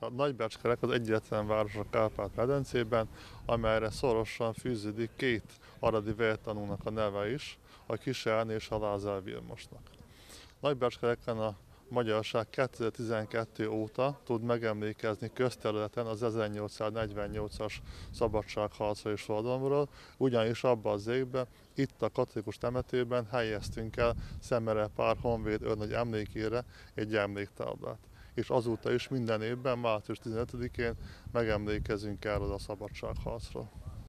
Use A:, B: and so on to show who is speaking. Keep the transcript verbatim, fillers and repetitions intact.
A: A Nagybecskerek az egyetlen város a Kárpát-medencében, amelyre szorosan fűződik két aradi vértanúnak a neve is, a Kis Ern és a Lázár Vilmosnak. Nagybecskereken a magyarság kétezer-tizenkettő óta tud megemlékezni közterületen az ezernyolcszáznegyvennyolcas szabadságharcra és forradalomról, ugyanis abban az évben itt a katolikus temetőben helyeztünk el Szemere Pál honvéd őrnagy emlékére egy emléktáblát. És azóta is minden évben, március tizenötödikén megemlékezünk erről a szabadságharcról.